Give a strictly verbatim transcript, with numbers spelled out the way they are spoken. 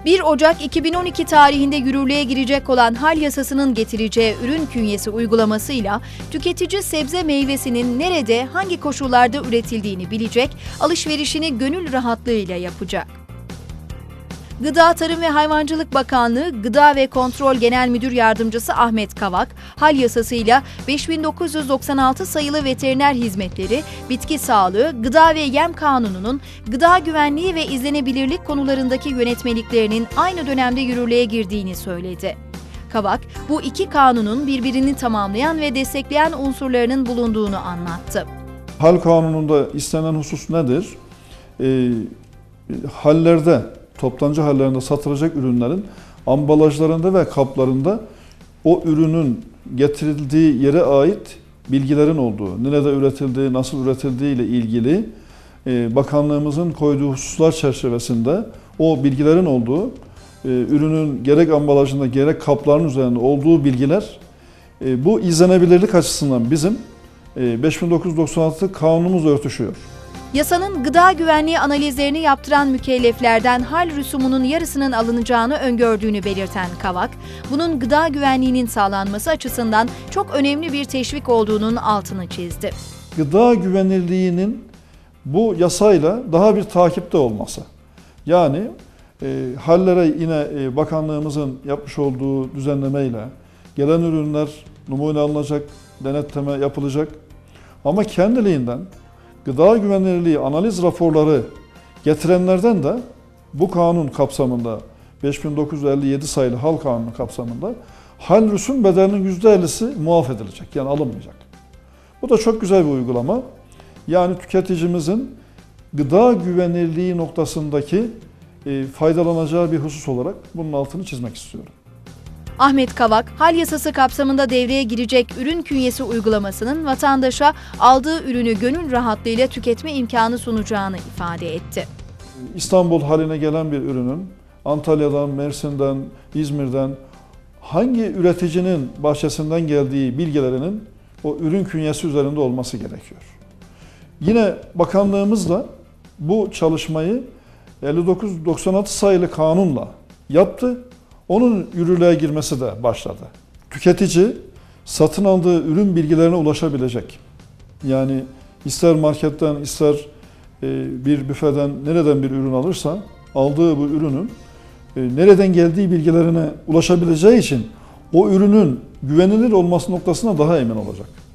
bir Ocak iki bin on iki tarihinde yürürlüğe girecek olan hal yasasının getireceği ürün künyesi uygulamasıyla tüketici sebze meyvesinin nerede, hangi koşullarda üretildiğini bilecek, alışverişini gönül rahatlığıyla yapacak. Gıda, Tarım ve Hayvancılık Bakanlığı Gıda ve Kontrol Genel Müdür Yardımcısı Ahmet Kavak, hal yasasıyla beş bin dokuz yüz doksan altı sayılı veteriner hizmetleri, bitki sağlığı, gıda ve yem kanununun gıda güvenliği ve izlenebilirlik konularındaki yönetmeliklerinin aynı dönemde yürürlüğe girdiğini söyledi. Kavak, bu iki kanunun birbirini tamamlayan ve destekleyen unsurlarının bulunduğunu anlattı. Hal kanununda istenen husus nedir? E, hallerde, toptancı hallerinde satılacak ürünlerin ambalajlarında ve kaplarında o ürünün getirildiği yere ait bilgilerin olduğu, nerede üretildiği, nasıl üretildiği ile ilgili bakanlığımızın koyduğu hususlar çerçevesinde o bilgilerin olduğu, ürünün gerek ambalajında gerek kapların üzerinde olduğu bilgiler bu izlenebilirlik açısından bizim beş bin dokuz yüz doksan altı kanunumuzla örtüşüyor. Yasanın gıda güvenliği analizlerini yaptıran mükelleflerden hal rüsumunun yarısının alınacağını öngördüğünü belirten Kavak, bunun gıda güvenliğinin sağlanması açısından çok önemli bir teşvik olduğunun altını çizdi. Gıda güvenilirliğinin bu yasayla daha bir takipte olması. Yani e, hallere yine e, bakanlığımızın yapmış olduğu düzenlemeyle gelen ürünler numune alınacak, denetleme yapılacak ama kendiliğinden gıda güvenilirliği analiz raporları getirenlerden de bu kanun kapsamında beş bin dokuz yüz elli yedi sayılı hal kanunu kapsamında hal rüsum bedelinin yüzde ellisi muaf edilecek, yani alınmayacak. Bu da çok güzel bir uygulama. Yani tüketicimizin gıda güvenilirliği noktasındaki e, faydalanacağı bir husus olarak bunun altını çizmek istiyorum. Ahmet Kavak, hal yasası kapsamında devreye girecek ürün künyesi uygulamasının vatandaşa aldığı ürünü gönül rahatlığıyla tüketme imkanı sunacağını ifade etti. İstanbul haline gelen bir ürünün Antalya'dan, Mersin'den, İzmir'den hangi üreticinin bahçesinden geldiği bilgilerinin o ürün künyesi üzerinde olması gerekiyor. Yine bakanlığımızla bu çalışmayı elli dokuz doksan altı sayılı kanunla yaptı. Onun yürürlüğe girmesi de başladı. Tüketici satın aldığı ürün bilgilerine ulaşabilecek. Yani ister marketten ister bir büfeden nereden bir ürün alırsa aldığı bu ürünün nereden geldiği bilgilerine ulaşabileceği için o ürünün güvenilir olması noktasına daha emin olacak.